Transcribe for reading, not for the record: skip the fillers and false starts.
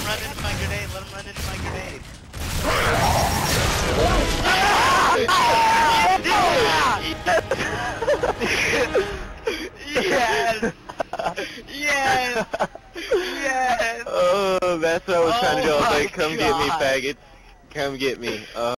run into my grenade. Let him run into my grenade. Yes! Yes! Yes! Oh, that's what I was trying to do. I was like, come get me, God. faggots. Come get me.